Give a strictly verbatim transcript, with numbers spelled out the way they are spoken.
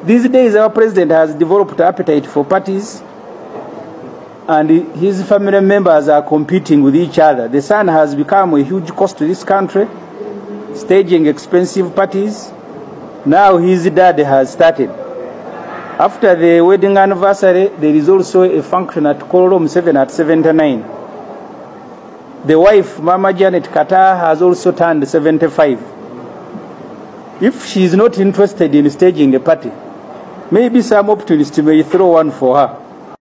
These days, our president has developed appetite for parties, and his family members are competing with each other. The son has become a huge cost to this country, staging expensive parties. Now his dad has started. After the wedding anniversary, there is also a function at Kololo Museveni at seventy-nine. The wife, Mama Janet Kataa, has also turned seventy-five. If she is not interested in staging a party, maybe some opportunist may throw one for her.